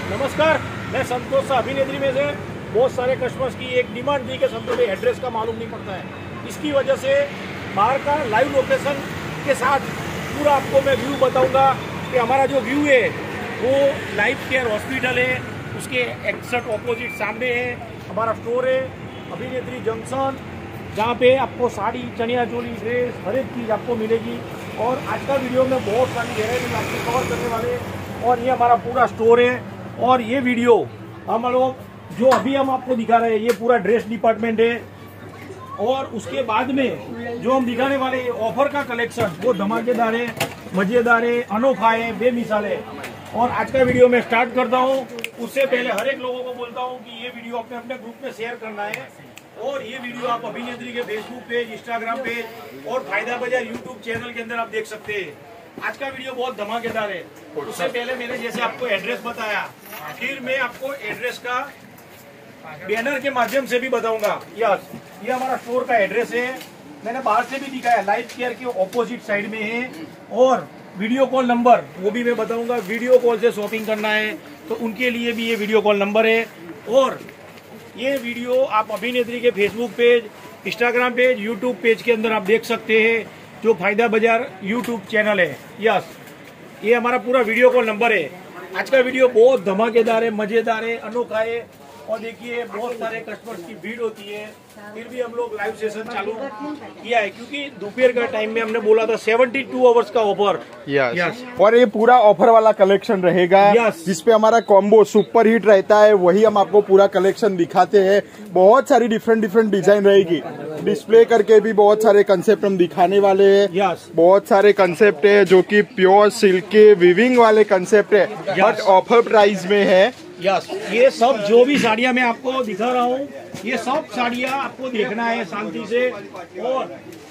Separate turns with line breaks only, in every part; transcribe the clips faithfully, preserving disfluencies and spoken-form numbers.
नमस्कार, मैं संतोष अभिनेत्री में से बहुत सारे कस्टमर्स की एक डिमांड थी कि संतोष एड्रेस का मालूम नहीं पड़ता है। इसकी वजह से बाहर का लाइव लोकेशन के साथ पूरा आपको मैं व्यू बताऊंगा कि हमारा जो व्यू है वो लाइफ केयर हॉस्पिटल है, उसके एक्सैक्ट ऑपोजिट सामने है हमारा स्टोर है अभिनेत्री जंक्शन, जहाँ पे आपको साड़ी, चनिया चोली, ड्रेस, हर एक चीज़ आपको मिलेगी। और आज का वीडियो में बहुत सारी वेराइटी आपको कवर करने वाले, और ये हमारा पूरा स्टोर है। और ये वीडियो हम लोग जो अभी हम आपको दिखा रहे हैं ये पूरा ड्रेस डिपार्टमेंट है, और उसके बाद में जो हम दिखाने वाले ऑफर का कलेक्शन वो धमाकेदार है, मजेदार है, अनोखा है, बेमिसाल है। और आज का वीडियो मैं स्टार्ट करता हूँ। उससे पहले हर एक लोगों को बोलता हूँ कि ये वीडियो अपने अपने ग्रुप में शेयर करना है, और ये वीडियो आप अभिनेत्री के फेसबुक पेज, इंस्टाग्राम पेज और फायदा बाजार यूट्यूब चैनल के अंदर आप देख सकते हैं। आज का वीडियो बहुत धमाकेदार है। उससे पहले मैंने जैसे आपको एड्रेस बताया, फिर मैं आपको एड्रेस का बैनर के माध्यम से भी बताऊंगा। यस, ये हमारा स्टोर का एड्रेस है, मैंने बाहर से भी दिखाया, लाइफ केयर के ऑपोजिट साइड में है। और वीडियो कॉल नंबर वो भी मैं बताऊंगा, वीडियो कॉल से शॉपिंग करना है तो उनके लिए भी ये वीडियो कॉल नंबर है। और ये वीडियो आप अभिनेत्री के Facebook page, Instagram page, YouTube page के अंदर आप देख सकते हैं, जो फायदा बाजार यूट्यूब चैनल है। यस, ये हमारा पूरा वीडियो कॉल नंबर है। आज का वीडियो बहुत धमाकेदार है, मजेदार है, अनोखा है। और देखिए बहुत सारे कस्टमर्स की भीड़ होती है, फिर भी हम लोग लाइव सेशन चालू किया है क्योंकि दोपहर का टाइम में हमने बोला था बहत्तर आवर्स का ऑफर।
Yes, yes. और ये पूरा ऑफर वाला कलेक्शन रहेगा,
यस,
जिसपे हमारा कॉम्बो सुपर हिट रहता है, वही हम आपको पूरा कलेक्शन दिखाते हैं। बहुत सारी डिफरेंट डिफरेंट डिजाइन रहेगी, डिस्प्ले करके भी बहुत सारे कंसेप्ट हम दिखाने वाले हैं।
यस,
बहुत सारे कंसेप्ट है जो कि प्योर सिल्क के विविंग वाले कंसेप्ट है, बट ऑफर प्राइस में है।
यस, ये सब जो भी साड़ियाँ मैं आपको दिखा रहा हूँ, ये सब साड़ियाँ आपको देखना है शांति से। और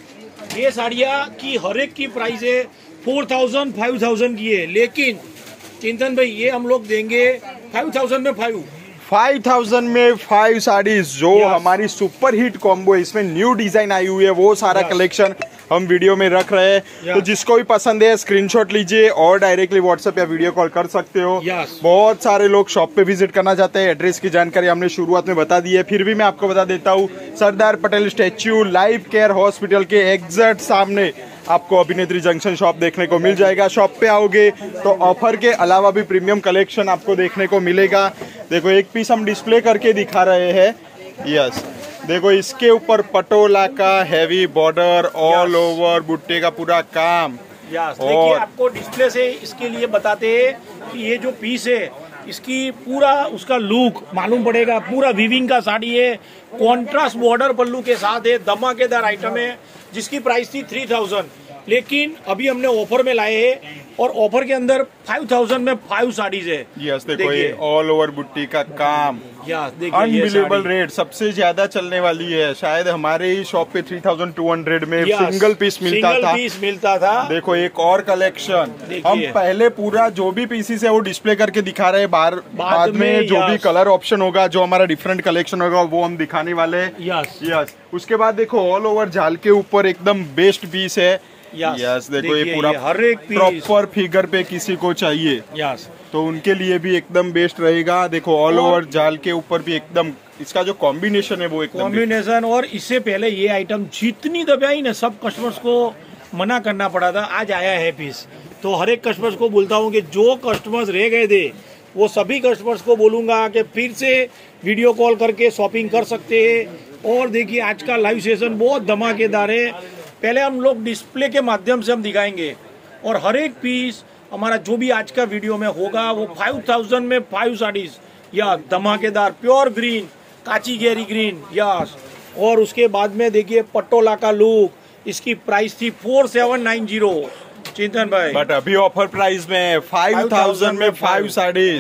ये साड़ियाँ की हर एक की प्राइस है फोर थाउजेंड फाइव थाउजेंड की है, लेकिन चिंतन भाई ये हम लोग देंगे फाइव थाउजेंड में फाइव
फाइव थाउजेंड में फाइव साड़ीज, जो yes. हमारी सुपर हिट कॉम्बो है, इसमें न्यू डिजाइन आई हुई है, वो सारा yes. कलेक्शन हम वीडियो में रख रहे हैं। yes. तो जिसको भी पसंद है स्क्रीनशॉट लीजिए और डायरेक्टली व्हाट्सएप या वीडियो कॉल कर सकते हो।
yes.
बहुत सारे लोग शॉप पे विजिट करना चाहते हैं, एड्रेस की जानकारी हमने शुरुआत में बता दी है, फिर भी मैं आपको बता देता हूँ। Sardar Patel statue live care hospital के एग्जैक्ट सामने आपको अभिनेत्री जंक्शन शॉप देखने को मिल जाएगा। शॉप पे आओगे तो ऑफर के अलावा भी प्रीमियम कलेक्शन आपको देखने को मिलेगा। देखो एक पीस हम डिस्प्ले करके दिखा रहे हैं। यस, देखो इसके ऊपर पटोला का हैवी बॉर्डर, ऑल ओवर बुट्टे का पूरा काम।
यस, देखिए आपको डिस्प्ले से इसके लिए बताते हैं कि ये जो पीस है इसकी पूरा उसका लुक मालूम पड़ेगा। पूरा वीविंग का साड़ी है, कॉन्ट्रास्ट बॉर्डर पल्लू के साथ है, धमाकेदार आइटम है, जिसकी प्राइस थी थ्री थाउजेंड, लेकिन अभी हमने ऑफर में लाए हैं और ऑफर के अंदर फाइव थाउजेंड में फाइव साड़ीज है।
यस, देखो ये ऑल ओवर बुट्टी का काम,
यस, देखिए
अनबिलीवेबल रेट, सबसे ज्यादा चलने वाली है। शायद हमारे ही शॉप पे थ्री थाउजेंड टू हंड्रेड में सिंगल पीस मिलता
सिंगल
था
पीस मिलता था।
देखो एक और कलेक्शन हम पहले पूरा जो भी पीसीस है वो डिस्प्ले करके दिखा रहे हैं, बाद, बाद में, में जो भी कलर ऑप्शन होगा, जो हमारा डिफरेंट कलेक्शन होगा, वो हम दिखाने वाले हैं।
Yes,
yes. उसके बाद देखो ऑल ओवर जाल के ऊपर एकदम बेस्ट पीस है। यस, yes, देखो ये पूरा
हर एक
प्रॉपर फिगर पे किसी को चाहिए,
यस,
तो उनके लिए भी एकदम बेस्ट रहेगा। देखो ऑल ओवर जाल के ऊपर भी एकदम इसका जो कॉम्बिनेशन है वो एकदम
कॉम्बिनेशन। और इससे पहले ये आइटम जितनी दबाई ना, सब कस्टमर्स को मना करना पड़ा था, आज आया है पीस। तो हर एक कस्टमर्स को बोलता हूँ कि जो कस्टमर्स रह गए थे वो सभी कस्टमर्स को बोलूंगा कि फिर से वीडियो कॉल करके शॉपिंग कर सकते हैं। और देखिए आज का लाइव सेशन बहुत धमाकेदार है। पहले हम लोग डिस्प्ले के माध्यम से हम दिखाएंगे, और हर एक पीस हमारा जो भी आज का वीडियो में होगा वो फाइव थाउजेंड में फाइव साड़ीज, या धमाकेदार प्योर ग्रीन, काची गेरी ग्रीन। यस, और उसके बाद में देखिए पटोला का लुक, इसकी प्राइस थी फोर सेवन नाइन जीरो चिंतन भाई,
बट अभी ऑफर प्राइस में फाइव थाउजेंड में फाइव साड़ीज।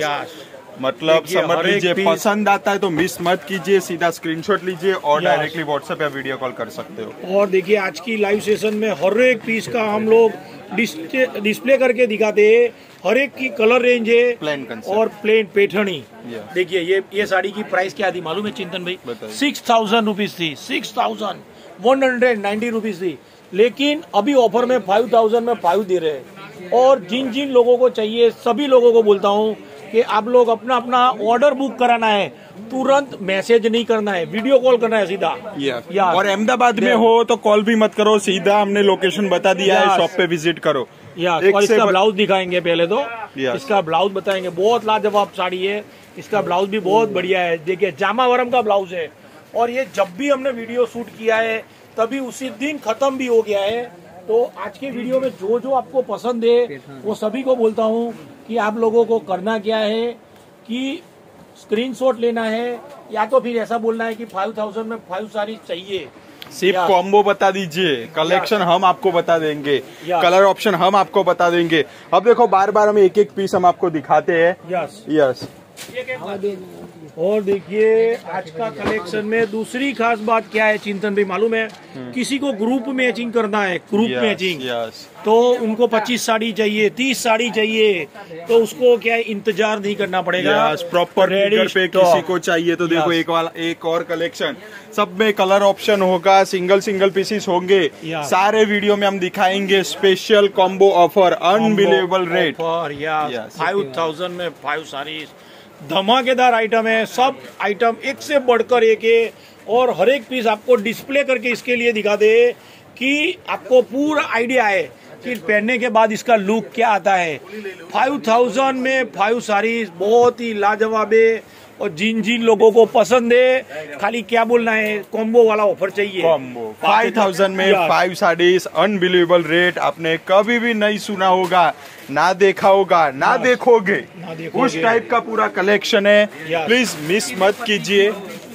मतलब समझ लीजिए, पसंद आता है तो मिस मत कीजिए, सीधा स्क्रीनशॉट लीजिए और डायरेक्टली व्हाट्सएप या वीडियो कॉल कर सकते हो।
और देखिए आज की लाइव सेशन में हर एक पीस का हम लोग डिस्प्ले करके दिखाते हैं, हर एक की कलर रेंज है,
प्लेन
और प्लेन पैठनी। देखिए ये ये साड़ी की प्राइस क्या थी मालूम है चिंतन भाई? सिक्स थाउजेंड रुपीज थी, six thousand one hundred ninety rupees थी, लेकिन अभी ऑफर में फाइव थाउजेंड में फाइव दे रहे हैं। और जिन जिन लोगों को चाहिए सभी लोगों को बोलता हूँ कि कि आप लोग अपना अपना ऑर्डर बुक कराना है, तुरंत मैसेज नहीं करना है, वीडियो कॉल करना है सीधा।
yeah.
या
और अहमदाबाद में हो तो कॉल भी मत करो, सीधा हमने लोकेशन बता दिया है, शॉप पे विजिट करो।
या और इसका ब्लाउज दिखाएंगे पहले तो, इसका ब्लाउज बताएंगे, बहुत लाजवाब साड़ी है, इसका ब्लाउज भी बहुत बढ़िया है। देखिए जामावरम का ब्लाउज है, और ये जब भी हमने वीडियो शूट किया है तभी उसी दिन खत्म भी हो गया है। तो आज के वीडियो में जो जो आपको पसंद है वो सभी को बोलता हूँ कि आप लोगों को करना क्या है कि स्क्रीनशॉट लेना है, या तो फिर ऐसा बोलना है कि फाइव थाउजेंड में फाइव साड़ी चाहिए,
सिर्फ कॉम्बो बता दीजिए, कलेक्शन हम आपको बता देंगे, कलर ऑप्शन हम आपको बता देंगे। अब देखो बार बार हम एक एक पीस हम आपको दिखाते हैं।
यस
यस
और देखिए आज का कलेक्शन में दूसरी खास बात क्या है चिंतन भाई मालूम है, किसी को ग्रुप मैचिंग करना है, ग्रुप
yes,
मैचिंग
yes.
तो उनको पच्चीस साड़ी चाहिए, तीस साड़ी चाहिए, तो उसको क्या है इंतजार नहीं करना पड़ेगा।
प्रॉपर रेडी पे किसी को चाहिए तो देखो एक वाला एक और कलेक्शन, सब में कलर ऑप्शन होगा, सिंगल सिंगल पीसेस होंगे, सारे वीडियो में हम दिखाएंगे। Special combo offer, unbelievable rate,
five thousand में फाइव साड़ी, धमाकेदार आइटम है, सब आइटम एक से बढ़कर एक है, और हर एक पीस आपको डिस्प्ले करके इसके लिए दिखा दे कि आपको पूरा आइडिया है कि पहनने के बाद इसका लुक क्या आता है। फाइव थाउजेंड में फाइव साड़ीज बहुत ही लाजवाब है, और जिन जिन लोगों को पसंद है खाली क्या बोलना है, कॉम्बो वाला ऑफर चाहिए।
कॉम्बो फाइव थाउजेंड में फाइव साड़ीज, अनबिलीवेबल रेट, आपने कभी भी नहीं सुना होगा, ना देखा होगा, ना देखोगे, उस टाइप का पूरा कलेक्शन है। प्लीज मिस मत कीजिए।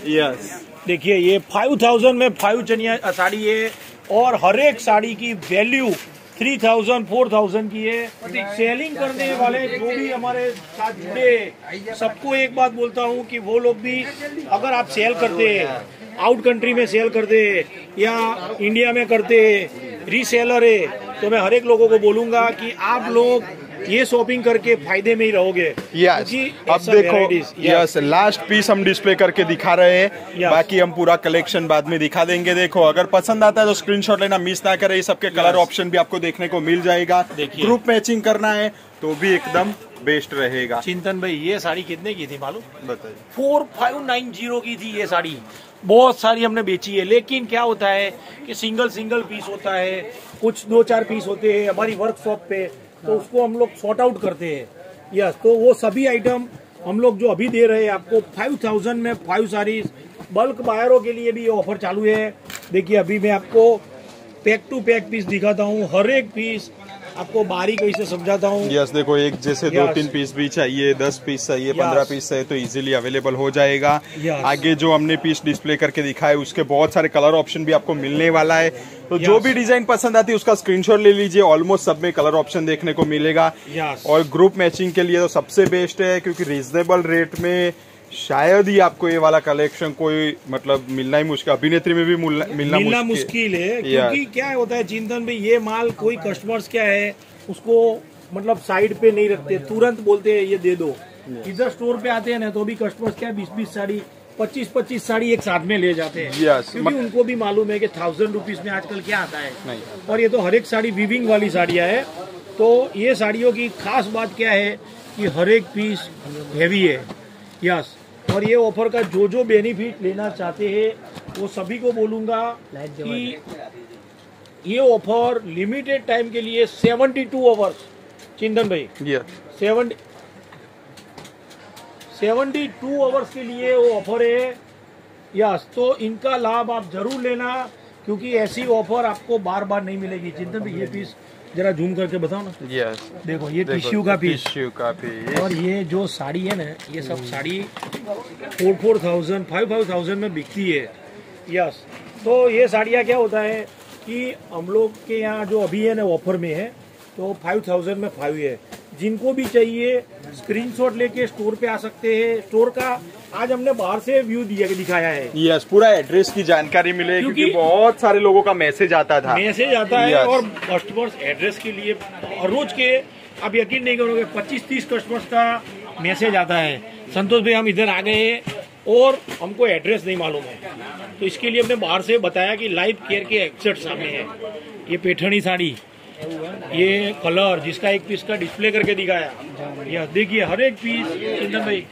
यस
देखिए ये फाइव थाउजेंड में फाइव चनिया साड़ी है, और हर एक साड़ी की value three thousand four thousand की है। सेलिंग करने वाले जो भी हमारे साथ जुड़े सबको एक बात बोलता हूँ कि वो लोग भी, अगर आप सेल करते हैं, आउट कंट्री में सेल करते हैं या इंडिया में करते हैं, रीसेलर है, तो मैं हर एक लोगों को बोलूंगा कि आप लोग ये शॉपिंग करके फायदे में ही रहोगे।
यस अब देखो, यस लास्ट पीस हम डिस्प्ले करके दिखा रहे हैं, बाकी हम पूरा कलेक्शन बाद में दिखा देंगे। देखो अगर पसंद आता है तो स्क्रीनशॉट लेना मिस ना करें, सबके कलर ऑप्शन भी आपको देखने को मिल जाएगा। ग्रुप मैचिंग करना है तो भी एकदम बेस्ट रहेगा।
चिंतन भाई ये साड़ी कितने की थी मालूम?
बताइए।
फोर फाइव नाइन जीरो की थी ये साड़ी, बहुत सारी हमने बेची है, लेकिन क्या होता है कि सिंगल सिंगल पीस होता है, कुछ दो चार पीस होते हैं हमारी वर्कशॉप पे, तो उसको हम लोग सॉर्ट आउट करते हैं। यस तो वो सभी आइटम हम लोग जो अभी दे रहे हैं आपको फाइव थाउजेंड में फाइव साड़ीज, बल्क बायरों के लिए भी ये ऑफर चालू है। देखिए अभी मैं आपको पैक टू पैक पीस दिखाता हूँ, हर एक पीस आपको बारीकी से समझाता हूँ।
यस देखो एक जैसे दो तीन पीस भी चाहिए, दस पीस चाहिए, पंद्रह पीस चाहिए तो इजीली अवेलेबल हो जाएगा। आगे जो हमने पीस डिस्प्ले करके दिखाए उसके बहुत सारे कलर ऑप्शन भी आपको मिलने वाला है, तो जो भी डिजाइन पसंद आती है उसका स्क्रीनशॉट ले लीजिए। ऑलमोस्ट सब में कलर ऑप्शन देखने को मिलेगा, और ग्रुप मैचिंग के लिए तो सबसे बेस्ट है, क्योंकि रीजनेबल रेट में शायद ही आपको ये वाला कलेक्शन कोई मतलब मिलना ही मुश्किल, अभिनेत्री में भी मिलना मिलना, मिलना
मुश्किल है। क्योंकि क्या होता है चिंतन भाई, ये माल कोई कस्टमर्स क्या है उसको मतलब साइड पे नहीं रखते, तुरंत बोलते हैं ये दे दो। इधर स्टोर पे आते हैं ना तो भी कस्टमर्स क्या बीस बीस साड़ी पच्चीस पच्चीस साड़ी एक साथ में ले जाते हैं,
yes,
क्योंकि उनको भी मालूम है कि थाउजेंड रुपीज में आजकल क्या आता है नहीं। और ये तो हर एक साड़ी वीविंग वाली साड़ियाँ है, तो ये साड़ियों की खास बात क्या है कि हर एक पीस हैवी है। यस और ये ऑफर का जो जो बेनिफिट लेना चाहते हैं वो सभी को बोलूंगा कि ये ऑफर लिमिटेड टाइम के लिए सेवेंटी टू आवर्स चिंतन भाई, सेवेंटी सेवेंटी टू आवर्स के लिए वो ऑफर है। यस तो इनका लाभ आप जरूर लेना, क्योंकि ऐसी ऑफर आपको बार बार नहीं मिलेगी। चिंतन भाई ये पीस जरा जूम करके बताओ ना।
यस
देखो ये टिश्यू का पीस,
टिश्यू का पीस,
और ये जो साड़ी है ना ये सब sari four four thousand five five thousand में बिकती है। यस तो ये साड़ियाँ क्या होता है कि हम लोग के यहाँ जो अभी है ना ऑफर में है तो फाइव थाउजेंड में फाइव है। जिनको भी चाहिए स्क्रीनशॉट लेके स्टोर पे आ सकते हैं। स्टोर का आज हमने बाहर से व्यू दिया दिखाया है।
यस पूरा एड्रेस की जानकारी मिले, क्योंकि, क्योंकि बहुत सारे लोगों का मैसेज आता था
मैसेज आता है और कस्टमर्स एड्रेस के लिए रोज के आप यकीन नहीं करोगे पच्चीस तीस कस्टमर्स का मैसेज आता है, संतोष भाई हम इधर आ गए और हमको एड्रेस नहीं मालूम है, तो इसके लिए हमने बाहर से बताया कि लाइव केयर के एग्जैक्ट सामने है। ये पैठनी साड़ी ये कलर जिसका एक पीस का डिस्प्ले करके दिखाया, यह देखिए हर एक पीस चिंतन भाई,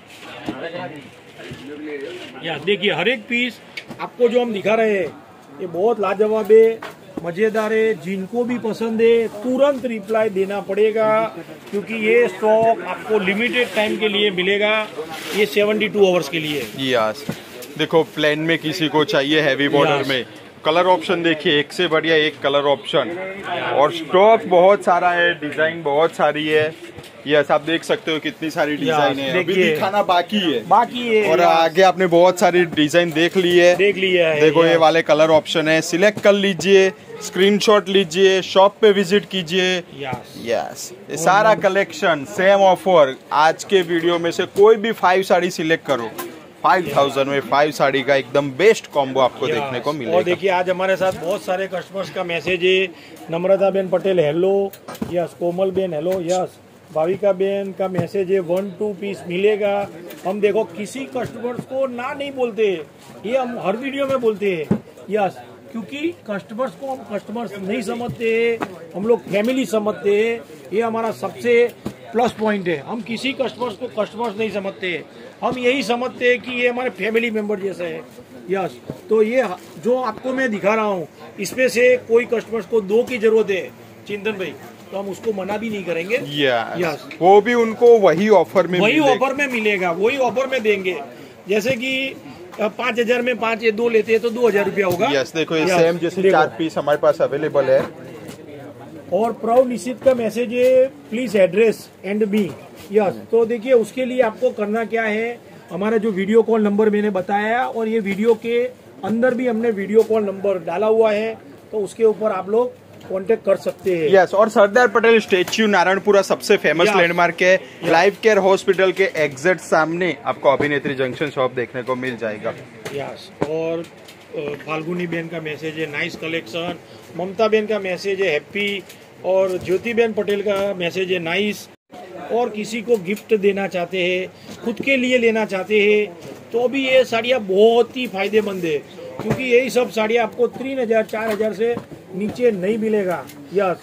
यह देखिए हर एक पीस आपको जो हम दिखा रहे हैं ये बहुत लाजवाब है, मजेदार है। जिनको भी पसंद है तुरंत रिप्लाई देना पड़ेगा क्योंकि ये स्टॉक आपको लिमिटेड टाइम के लिए मिलेगा, ये बहत्तर आवर्स के लिए।
यस, देखो प्लेन में किसी को चाहिए हैवी बॉर्डर में, कलर ऑप्शन देखिए एक से बढ़िया एक कलर ऑप्शन, और स्टॉक बहुत सारा है, डिजाइन बहुत सारी है। यस, आप देख सकते हो कितनी सारी डिजाइन है, अभी दिखाना बाकी है
बाकी है
और आगे आपने बहुत सारी डिजाइन देख ली है
देख लिया है।
देखो ये वाले कलर ऑप्शन है, सिलेक्ट कर लीजिए, स्क्रीनशॉट लीजिए, शॉप पे विजिट कीजिए।
यस
यस, ये सारा कलेक्शन सेम ऑफर। आज के वीडियो में से कोई भी फाइव साड़ी सिलेक्ट करो, फाइव थाउजेंड में फाइव साड़ी का एकदम बेस्ट कॉम्बो आपको देखने को मिलेगा।
और देखिए आज हमारे साथ बहुत सारे कस्टमर्स का मैसेज है। Namrata ben Patel hello, yes. Komal ben hello, yes. Bhavika ben का मैसेज है वन टू पीस मिलेगा। हम देखो किसी कस्टमर्स को ना नहीं बोलते, ये हम हर वीडियो में बोलते हैं, यस, क्योंकि कस्टमर्स को हम कस्टमर्स नहीं समझते, हम लोग फैमिली समझते हैं। ये हमारा सबसे प्लस पॉइंट है। हम किसी कस्टमर्स को कस्टमर्स नहीं समझते, हम यही समझते हैं कि ये हमारे फैमिली मेंबर जैसे है, यस। तो ये जो आपको मैं दिखा रहा हूँ इसमें से कोई कस्टमर्स को दो की जरूरत है चिंतन भाई, तो हम उसको मना भी नहीं करेंगे।
yes.
yes.
वो भी उनको वही ऑफर में
वही ऑफर में मिलेगा, वही ऑफर में देंगे। जैसे कि पाँच हजार में पाँच या दो लेते हैं तो दो हजार रुपया होगा।
yes, देखो ये सेम जैसे चार पीस हमारे पास अवेलेबल है।
और प्राउड निश्चित का मैसेज है please address and me, yes. तो देखिए उसके लिए आपको करना क्या है, हमारा जो वीडियो कॉल नंबर मैंने बताया और ये वीडियो के अंदर भी हमने वीडियो कॉल नंबर डाला हुआ है, तो उसके ऊपर आप लोग कांटेक्ट कर सकते हैं।
यस yes, और सरदार पटेल स्टेच्यू नारायणपुरा सबसे फेमस yes. लैंडमार्क है। yes. लाइफ केयर हॉस्पिटल के एग्जैक्ट सामने आपको अभिनेत्री जंक्शन शॉप देखने को मिल जाएगा।
Yes yes. और फाल्गुनी बेन का मैसेज है नाइस कलेक्शन, ममता बेन का मैसेज है हैप्पी, और ज्योति बेन पटेल का मैसेज है नाइस। और किसी को गिफ्ट देना चाहते हैं, खुद के लिए लेना चाहते हैं, तो भी ये साड़ियाँ बहुत ही फायदेमंद है क्योंकि यही सब साड़ियाँ आपको तीन हजार चार हजार से नीचे नहीं मिलेगा। यस,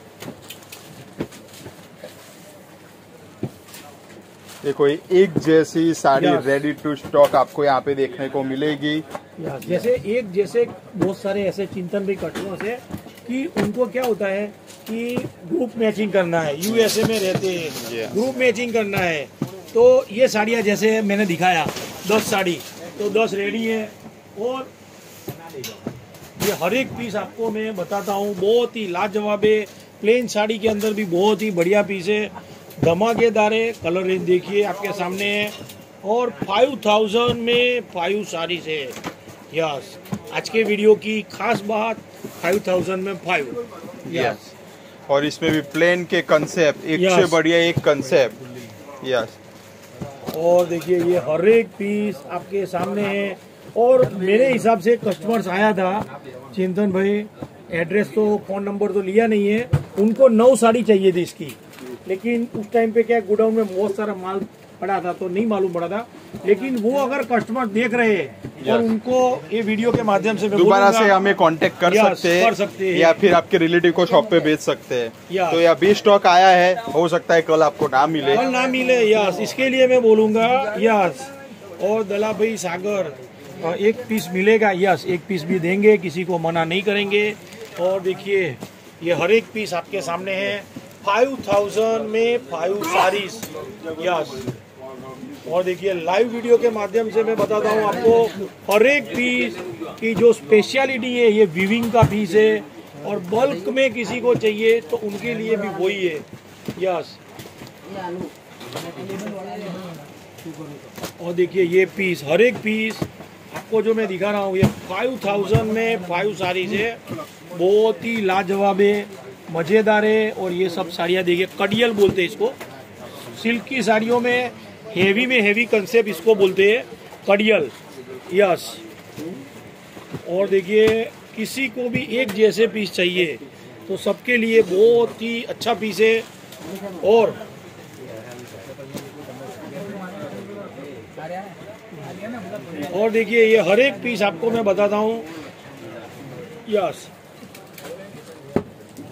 देखो एक जैसी साड़ी रेडी टू स्टॉक आपको यहाँ पे देखने को मिलेगी।
यस, जैसे एक जैसे बहुत सारे ऐसे चिंतन भी कस्टमर्स है कि उनको क्या होता है कि ग्रुप मैचिंग करना है, यूएसए में रहते हैं, ग्रुप मैचिंग करना है, तो ये साड़ियाँ जैसे मैंने दिखाया दस साड़ी, तो दस रेडी है। और ये हर एक पीस आपको मैं बताता हूँ बहुत ही लाजवाब है। प्लेन साड़ी के अंदर भी बहुत ही बढ़िया पीस है, धमाकेदार है। कलर रेंज देखिए आपके सामने है, और फाइव थाउजेंड में फाइव साड़ीज है। यस, आज के वीडियो की खास बात फाइव थाउजेंड में फाइव। यस,
और इसमें भी प्लेन के कंसेप्ट एक से बढ़िया एक कंसेप्ट। यस,
और देखिए ये हर एक पीस आपके सामने है। और मेरे हिसाब से कस्टमर्स आया था चिंतन भाई, एड्रेस तो फोन नंबर तो लिया नहीं है, उनको नौ साड़ी चाहिए थी इसकी, लेकिन उस टाइम पे क्या गोडाउन में बहुत सारा माल पड़ा था तो नहीं मालूम पड़ा था। लेकिन वो अगर कस्टमर देख रहे हैं और उनको ये वीडियो के माध्यम से
दोबारा से हमें कांटेक्ट कर सकते हैं,
कर सकते हैं,
या फिर आपके रिलेटिव को शॉप पे भेज सकते हैं। तो ये अभी स्टॉक आया है, हो सकता है कल आपको ना मिले,
कल ना मिले। यस, इसके लिए मैं बोलूंगा यस। और दला भाई सागर एक पीस मिलेगा, यस, एक पीस भी देंगे, किसी को मना नहीं करेंगे। और देखिए ये हर एक पीस आपके सामने है, फाइव थाउजेंड में फाइव साड़ीज। यस, और देखिए लाइव वीडियो के माध्यम से मैं बताता हूँ आपको हर एक पीस की जो स्पेशलिटी है, ये वीविंग का पीस है, और बल्क में किसी को चाहिए तो उनके लिए भी वही है। यस, और देखिए ये पीस, हर एक पीस आपको जो मैं दिखा रहा हूँ ये फाइव थाउजेंड में फाइव साड़ीज है, बहुत ही लाजवाब है, मज़ेदार है। और ये सब साड़ियाँ देखिए कडियल बोलते हैं इसको, सिल्क की साड़ियों में हेवी में हेवी कंसेप्ट इसको बोलते हैं कडियल। यस, और देखिए किसी को भी एक जैसे पीस चाहिए तो सबके लिए बहुत ही अच्छा पीस है। और और देखिए ये हर एक पीस आपको मैं बताता हूँ। यस,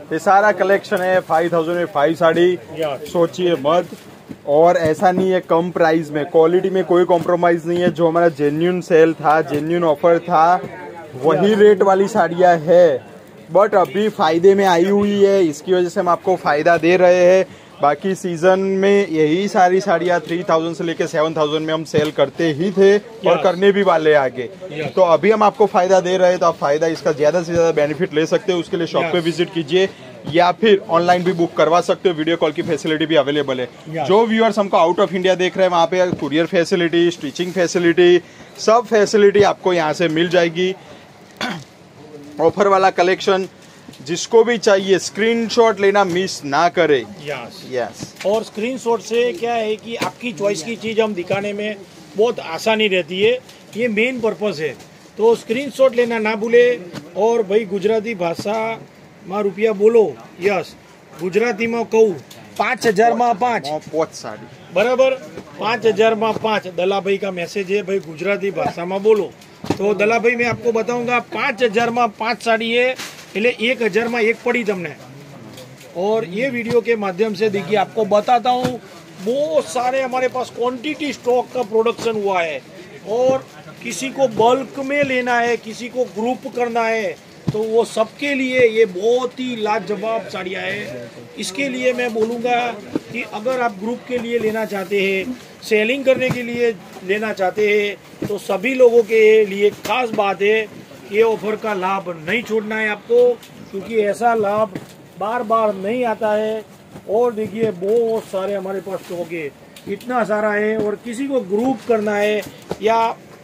ये सारा कलेक्शन है फाइव थाउजेंड में फाइव साड़ी, सोचिए मत। और ऐसा नहीं है कम प्राइस में, क्वालिटी में कोई कॉम्प्रोमाइज नहीं है। जो हमारा जेन्युइन सेल था, जेन्युइन ऑफर था, वही रेट वाली साड़ियाँ है, बट अभी फायदे में आई हुई है, इसकी वजह से हम आपको फायदा दे रहे हैं। बाकी सीजन में यही सारी साड़ियाँ थ्री थाउजेंड से लेके सेवन थाउजेंड में हम सेल करते ही थे और करने भी वाले आगे। तो अभी हम आपको फायदा दे रहे हैं, तो आप फायदा इसका ज्यादा से ज्यादा बेनिफिट ले सकते हो। उसके लिए शॉप पे विजिट कीजिए या फिर ऑनलाइन भी बुक करवा सकते हो। वीडियो कॉल की फैसिलिटी भी अवेलेबल है। जो व्यूअर्स हमको आउट ऑफ इंडिया देख रहे हैं, वहाँ पे कुरियर फैसिलिटी, स्टिचिंग फैसिलिटी, सब फैसिलिटी आपको यहाँ से मिल जाएगी। ऑफर वाला कलेक्शन जिसको भी चाहिए स्क्रीनशॉट लेना मिस ना करे।
Yes
yes.
और स्क्रीनशॉट से क्या है कि आपकी चॉइस की चीज़ हम दिखाने में बहुत आसानी रहती है, ये मेन पर्पस है। तो स्क्रीनशॉट लेना ना भूले। और भाई गुजराती भाषा में रुपया बोलो। यस, गुजराती में कहूँ पाँच हजार में पाँच
बहुत साड़ी
बराबर, पाँच हजार में पाँच दला भाई का मैसेज है, भाई गुजराती भाषा में बोलो। तो दला भाई मैं आपको बताऊंगा पाँच हजार में पाँच साड़ी है, એટલે एक हजार में एक पड़ी तुमने। और ये वीडियो के माध्यम से देखिए आपको बताता हूँ, बहुत सारे हमारे पास क्वांटिटी स्टॉक का प्रोडक्शन हुआ है। और किसी को बल्क में लेना है, किसी को ग्रुप करना है, तो वो सबके लिए ये बहुत ही लाजवाब साड़ियाँ है। इसके लिए मैं बोलूँगा कि अगर आप ग्रुप के लिए लेना चाहते हैं, सेलिंग करने के लिए लेना चाहते हैं, तो सभी लोगों के लिए खास बात है, ये ऑफर का लाभ नहीं छोड़ना है आपको, क्योंकि ऐसा लाभ बार बार नहीं आता है। और देखिए बहुत सारे हमारे पास स्टॉक है, इतना सारा है। और किसी को ग्रुप करना है या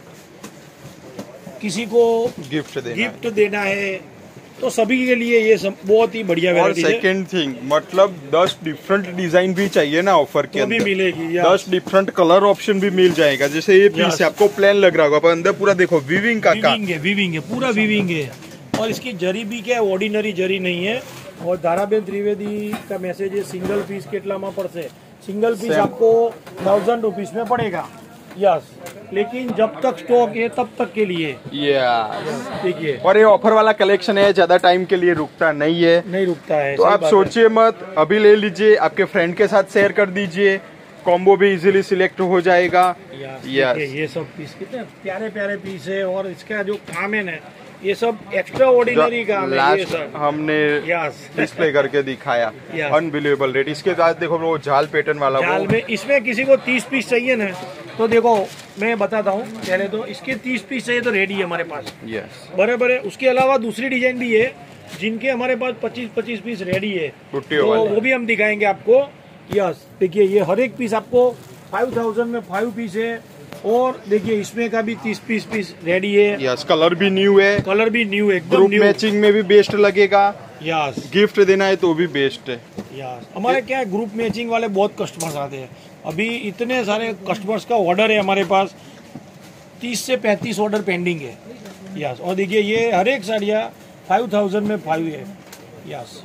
किसी को
गिफ्ट देना
गिफ्ट देना है, तो सभी के लिए ये सब बहुत ही बढ़िया वैरायटी है।
सेकंड थिंग मतलब दस डिफरेंट डिजाइन भी चाहिए ना ऑफर के
तो
अंदर,
भी मिलेगी।
दस डिफरेंट कलर ऑप्शन भी मिल जाएगा। जैसे ये पीस है, आपको प्लेन लग रहा होगा, पर अंदर पूरा देखो वीविंग का काम
वीविंग है, वीविंग है, पूरा वीविंग है। और इसकी जरी भी क्या है, ऑर्डिनरी जरी नहीं है। और धाराबेन त्रिवेदी का मैसेज है, सिंगल पीस केटला में पड़से, सिंगल पीस आपको थाउजेंड रुपीज में पड़ेगा। यस, लेकिन जब तक स्टॉक है तब तक के लिए। देखिए,
और ये ऑफर वाला कलेक्शन है, ज्यादा टाइम के लिए रुकता नहीं है,
नहीं रुकता है।
तो आप सोचिए मत, अभी ले लीजिए, आपके फ्रेंड के साथ शेयर कर दीजिए, कॉम्बो भी इजीली सिलेक्ट हो जाएगा।
यस, ये सब पीस कितने प्यारे प्यारे पीस है। और इसका जो काम है ना, ये सब एक्स्ट्रा ऑर्डिनरी काम है। ये सब
हमने डिस्प्ले करके दिखाया, अनबिलीवेबल रेट। इसके बाद देखो वो झाल पैटर्न वाला,
झाल में इसमें किसी को तीस पीस चाहिए ना, तो देखो मैं बताता हूँ। पहले तो इसके तीस पीस चाहिए तो रेडी है हमारे पास।
यस,
बराबर है। उसके अलावा दूसरी डिजाइन भी है जिनके हमारे पास पच्चीस पच्चीस पीस रेडी है, तो वो भी हम दिखाएंगे आपको। यस, देखिए ये हर एक पीस आपको फाइव थाउजेंड में फाइव पीस है। और देखिए इसमें का भी तीस पीस पीस रेडी है।
यस, कलर भी न्यू है,
कलर भी न्यू है, एकदम
ग्रुप
न्यू।
मैचिंग में भी बेस्ट लगेगा।
यस,
गिफ्ट देना है तो भी बेस्ट है।
यस, हमारे क्या है, ग्रुप मैचिंग वाले बहुत कस्टमर्स आते हैं। अभी इतने सारे कस्टमर्स का ऑर्डर है हमारे पास, तीस से पैंतीस ऑर्डर पेंडिंग है। यस, और देखिए ये हर एक साड़ियाँ फाइव थाउजेंड में फाइव है। यस,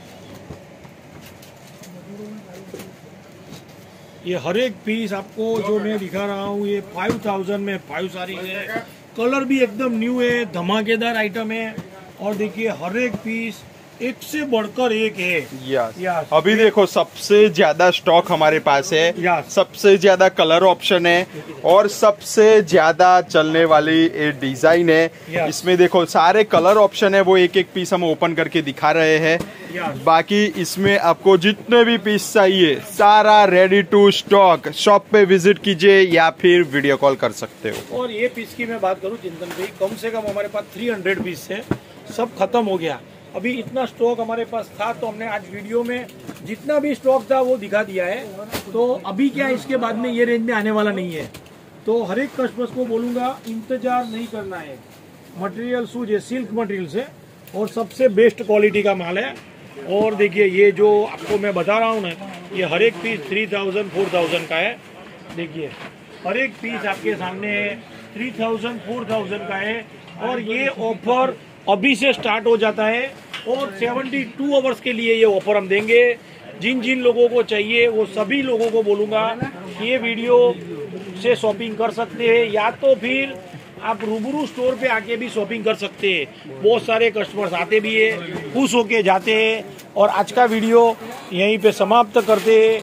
ये हर एक पीस आपको जो मैं दिखा रहा हूँ, ये फाइव थाउजेंड में फाइव साड़ी है। कलर भी एकदम न्यू है, धमाकेदार आइटम है। और देखिए हर एक पीस एक से बढ़कर एक है।
Yes,
yes.
अभी देखो सबसे ज्यादा स्टॉक हमारे पास है।
यस।
सबसे ज्यादा कलर ऑप्शन है और सबसे ज्यादा चलने वाली ये डिजाइन है।
यस।
इसमें देखो सारे कलर ऑप्शन है, वो एक एक पीस हम ओपन करके दिखा रहे हैं।
यस।
बाकी इसमें आपको जितने भी पीस चाहिए सारा रेडी टू स्टॉक, शॉप पे विजिट कीजिए या फिर वीडियो कॉल कर सकते हो।
और ये पीस की मैं बात करूँ चिंतन भाई, कम से कम हमारे पास तीन सौ पीस है, सब खत्म हो गया। अभी इतना स्टॉक हमारे पास था तो हमने आज वीडियो में जितना भी स्टॉक था वो दिखा दिया है। तो अभी क्या इसके बाद में ये रेंज में आने वाला नहीं है, तो हर एक कस्टमर्स को बोलूँगा इंतजार नहीं करना है। मटेरियल शूज है, सिल्क मटेरियल से, और सबसे बेस्ट क्वालिटी का माल है। और देखिए ये जो आपको मैं बता रहा हूँ ना, ये हर एक piece three thousand four thousand का है। देखिए हर एक पीस आपके सामने थ्री थाउजेंड फोर थाउजेंड का है। और ये ऑफर अभी से स्टार्ट हो जाता है और बहत्तर आवर्स के लिए ये ऑफर हम देंगे। जिन जिन लोगों को चाहिए वो सभी लोगों को बोलूँगा कि ये वीडियो से शॉपिंग कर सकते हैं, या तो फिर आप रूबरू स्टोर पे आके भी शॉपिंग कर सकते हैं। बहुत सारे कस्टमर्स आते भी है, खुश होके जाते हैं। और आज का वीडियो यहीं पे समाप्त करते